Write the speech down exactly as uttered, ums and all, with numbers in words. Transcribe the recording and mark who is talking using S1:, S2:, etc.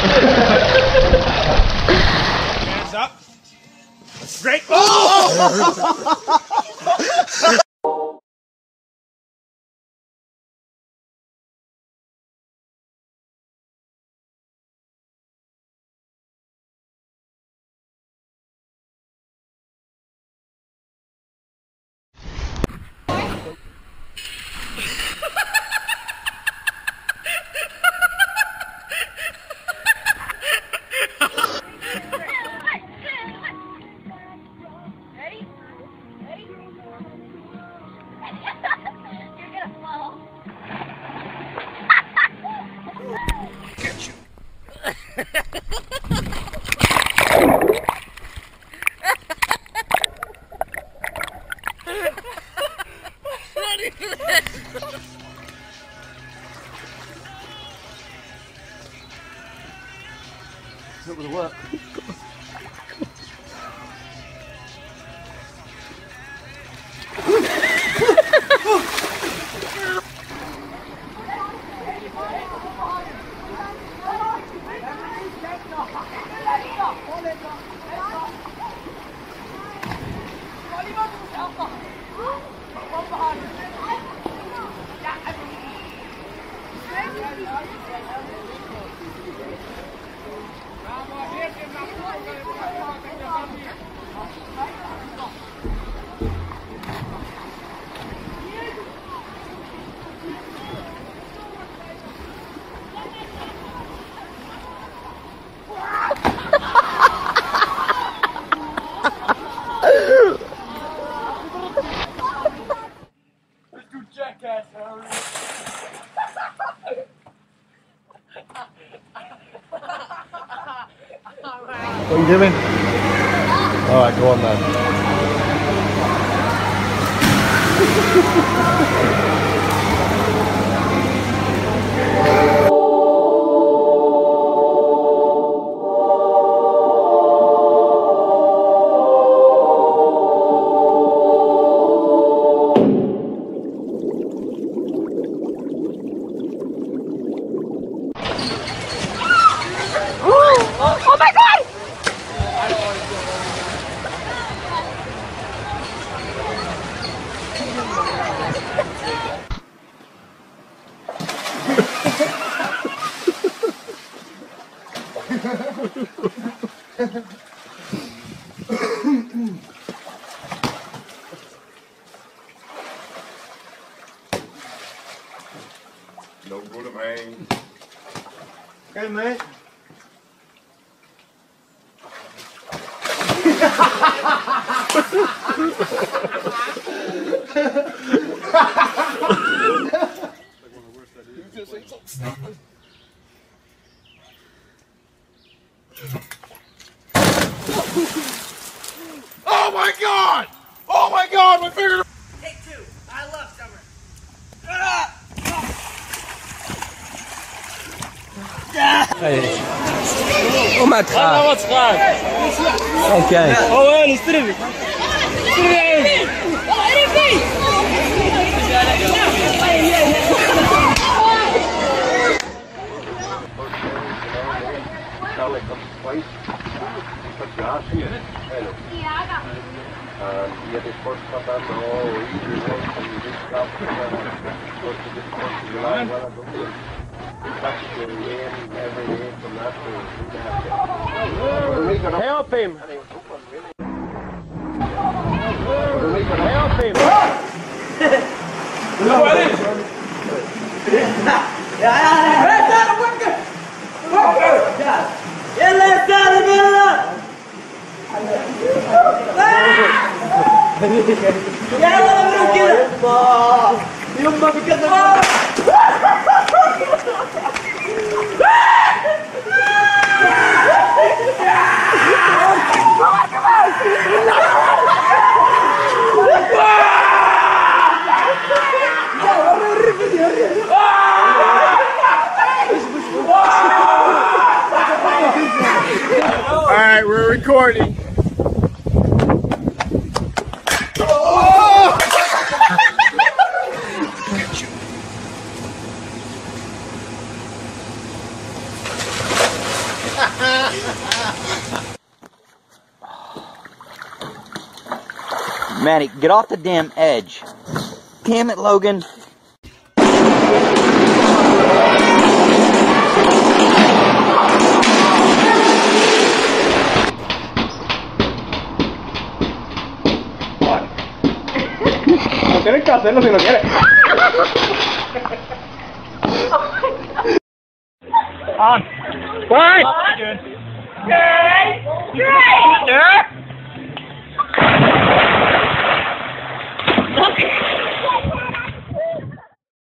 S1: Hands up. Straight. Oh!
S2: That would work.
S3: What are you doing? Alright, go on then.
S4: Oh my god!
S5: No good, man.
S3: Okay, mate.
S5: Oh my god! Oh my god, my finger!
S1: Take two. I love summer.
S2: Oh my god.
S1: what's fun?
S2: Okay.
S1: Oh, well, it's three.
S5: Y después pasando y
S3: Help him! Help him!
S5: Alright, we're recording.
S4: Manny, get off the damn edge. Damn it, Logan.
S1: No tienes que hacerlo si no quieres. On. Right. Good. Good. Good.